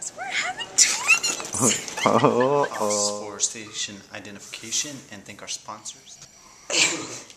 Because we're having twins. For station identification and thank our sponsors.